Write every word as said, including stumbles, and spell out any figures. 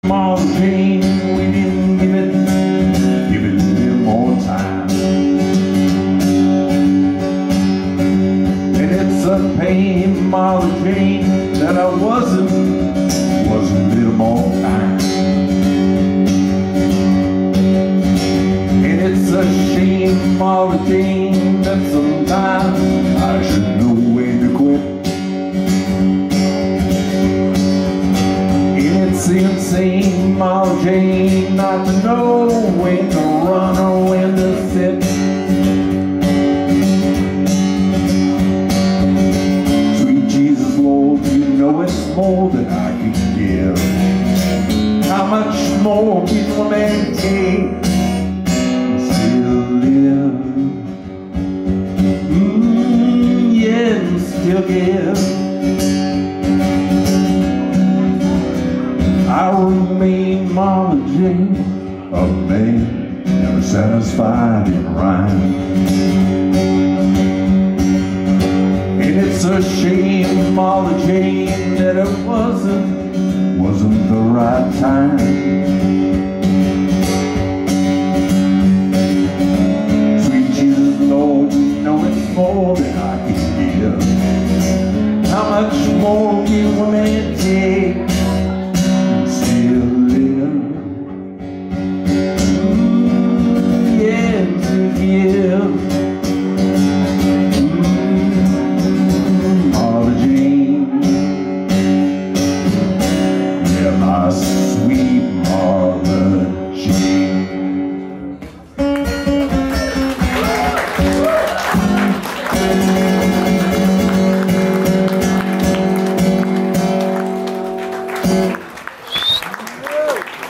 All the pain, we didn't give it, give it a little more time. And it's a pain, Molly Jane, that I wasn't, wasn't a little more kind. And it's a shame, Molly Jane, that sometimes I should know when to quit. It's insane, Molly Jane, not to know when to run or when to sit. Sweet Jesus, Lord, you know it's more than I can give. How much more can a man take and still live? Mmm, yeah, and still give. I remain, Molly Jane, a man never satisfied in rhyme. And it's a shame, Molly Jane, that it wasn't, wasn't the right time.